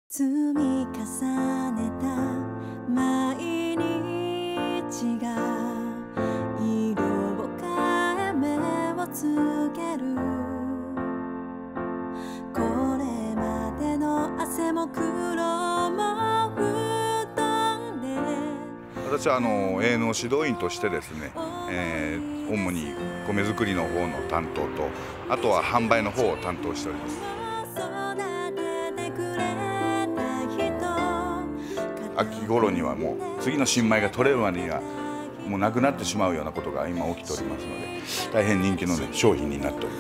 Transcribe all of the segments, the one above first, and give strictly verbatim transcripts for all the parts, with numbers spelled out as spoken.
積み重ねた毎日が色を変え目をつける。これまでの汗も苦労も吹っ飛んで。 私はあの営農指導員としてですね、えー、主に米作りの方の担当と、あとは販売の方を担当しております。秋頃にはもう次の新米が取れるまでにはもうなくなってしまうようなことが今起きておりますので、大変人気の、ね、商品になっております。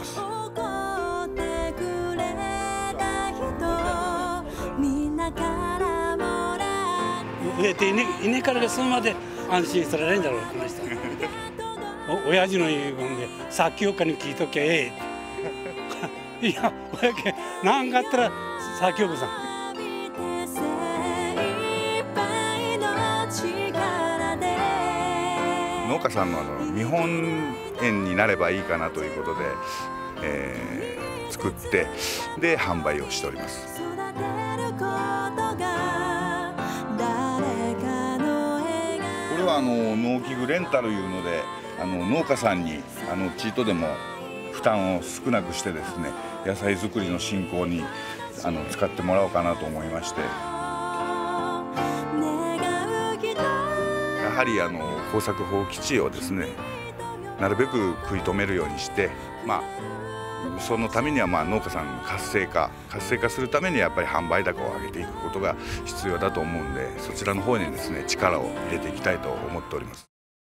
植えて稲からが済むまで安心したらいいんだろうこの人。お親父の言うもんで先おかに聞いときゃええ。いや親家何かあったら先おかさん。 農家さんのあの見本園になればいいかなということで、えー、作ってで販売をしております。これはあの農機具レンタルいうので、あの農家さんにあのちいとでも負担を少なくしてですね、野菜作りの進行にあの使ってもらおうかなと思いまして。やはりあの耕作放棄地をですね、なるべく食い止めるようにして、まあ、そのためにはまあ農家さんの活性化活性化するためにやっぱり販売高を上げていくことが必要だと思うんで、そちらの方にですね力を入れていきたいと思っております。